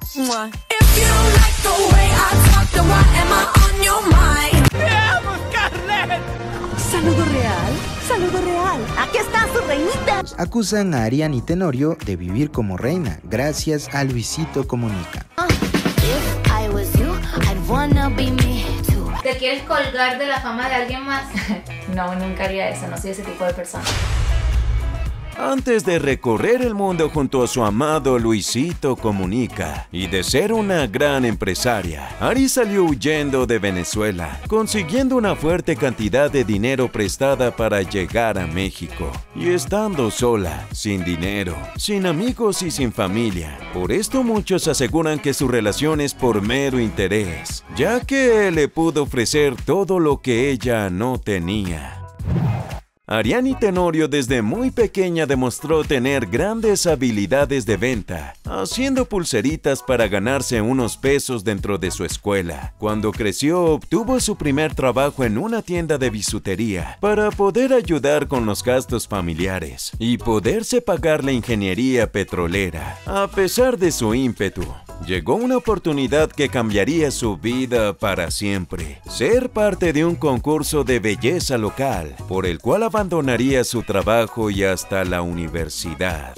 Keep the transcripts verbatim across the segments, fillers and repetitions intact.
If you don't like the way I talk, then why am I on your mind? ¡Veamos, Scarlett! Saludo real, saludo real. Aquí está su reinita. Acusan a Ariana Tenorio de vivir como reina gracias a Luisito Comunica. If I was you, I'd wanna be me too. ¿Te quieres colgar de la fama de alguien más? No, nunca haría eso, no soy ese tipo de persona. Antes de recorrer el mundo junto a su amado Luisito Comunica y de ser una gran empresaria, Ari salió huyendo de Venezuela, consiguiendo una fuerte cantidad de dinero prestada para llegar a México. Y estando sola, sin dinero, sin amigos y sin familia. Por esto muchos aseguran que su relación es por mero interés, ya que él le pudo ofrecer todo lo que ella no tenía. Ariana Tenorio desde muy pequeña demostró tener grandes habilidades de venta, haciendo pulseritas para ganarse unos pesos dentro de su escuela. Cuando creció, obtuvo su primer trabajo en una tienda de bisutería para poder ayudar con los gastos familiares y poderse pagar la ingeniería petrolera. A pesar de su ímpetu, llegó una oportunidad que cambiaría su vida para siempre: ser parte de un concurso de belleza local, por el cual abandonaría su trabajo y hasta la universidad.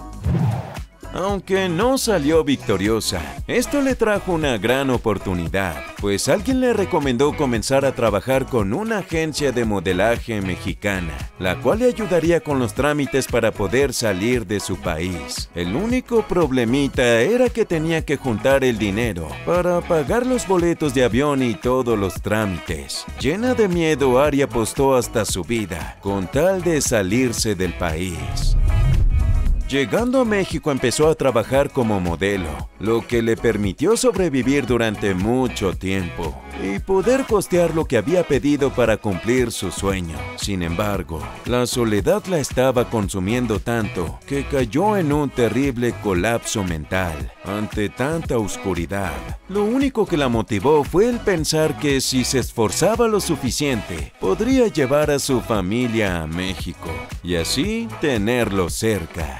Aunque no salió victoriosa, esto le trajo una gran oportunidad, pues alguien le recomendó comenzar a trabajar con una agencia de modelaje mexicana, la cual le ayudaría con los trámites para poder salir de su país. El único problemita era que tenía que juntar el dinero para pagar los boletos de avión y todos los trámites. Llena de miedo, Ari apostó hasta su vida, con tal de salirse del país. Llegando a México empezó a trabajar como modelo, lo que le permitió sobrevivir durante mucho tiempo y poder costear lo que había pedido para cumplir su sueño. Sin embargo, la soledad la estaba consumiendo tanto que cayó en un terrible colapso mental ante tanta oscuridad. Lo único que la motivó fue el pensar que si se esforzaba lo suficiente, podría llevar a su familia a México y así tenerlo cerca.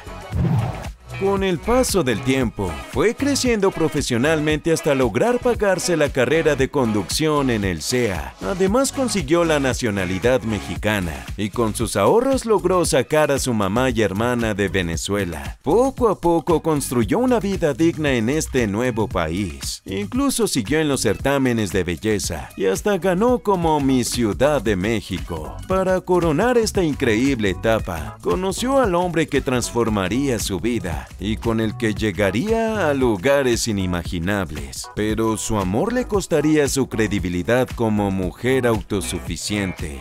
Con el paso del tiempo, fue creciendo profesionalmente hasta lograr pagarse la carrera de conducción en el C E A. Además consiguió la nacionalidad mexicana y con sus ahorros logró sacar a su mamá y hermana de Venezuela. Poco a poco construyó una vida digna en este nuevo país. Incluso siguió en los certámenes de belleza y hasta ganó como Miss Ciudad de México. Para coronar esta increíble etapa, conoció al hombre que transformaría su vida y con el que llegaría a lugares inimaginables, pero su amor le costaría su credibilidad como mujer autosuficiente.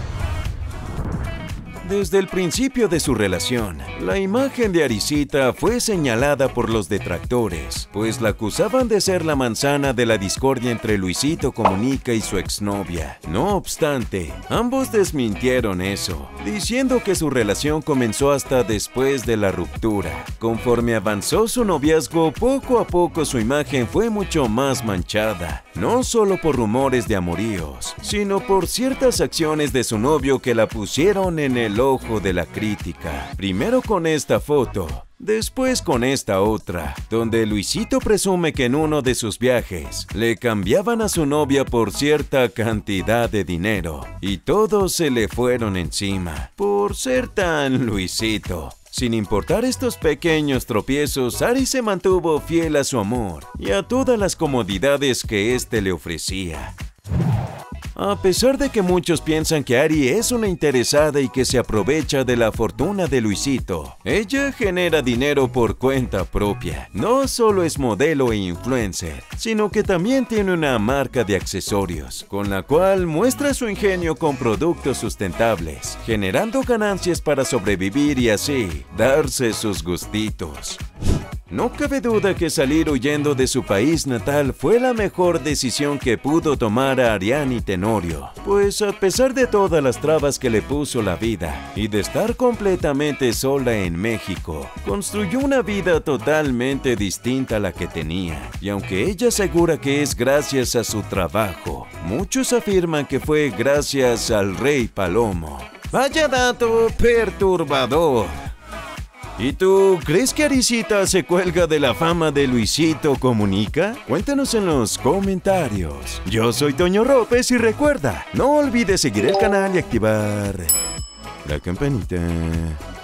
Desde el principio de su relación, la imagen de Arisita fue señalada por los detractores, pues la acusaban de ser la manzana de la discordia entre Luisito Comunica y su exnovia. No obstante, ambos desmintieron eso, diciendo que su relación comenzó hasta después de la ruptura. Conforme avanzó su noviazgo, poco a poco su imagen fue mucho más manchada, no solo por rumores de amoríos, sino por ciertas acciones de su novio que la pusieron en el ojo de la crítica. Primero con esta foto, después con esta otra, donde Luisito presume que en uno de sus viajes le cambiaban a su novia por cierta cantidad de dinero y todos se le fueron encima por ser tan Luisito. Sin importar estos pequeños tropiezos, Ari se mantuvo fiel a su amor y a todas las comodidades que éste le ofrecía. A pesar de que muchos piensan que Ari es una interesada y que se aprovecha de la fortuna de Luisito, ella genera dinero por cuenta propia. No solo es modelo e influencer, sino que también tiene una marca de accesorios, con la cual muestra su ingenio con productos sustentables, generando ganancias para sobrevivir y así darse sus gustitos. No cabe duda que salir huyendo de su país natal fue la mejor decisión que pudo tomar a Ariana Tenorio, pues a pesar de todas las trabas que le puso la vida y de estar completamente sola en México, construyó una vida totalmente distinta a la que tenía. Y aunque ella asegura que es gracias a su trabajo, muchos afirman que fue gracias al Rey Palomo. Vaya dato perturbador. ¿Y tú crees que Arisita se cuelga de la fama de Luisito Comunica? Cuéntanos en los comentarios. Yo soy Toño Ropes y recuerda, no olvides seguir el canal y activar la campanita.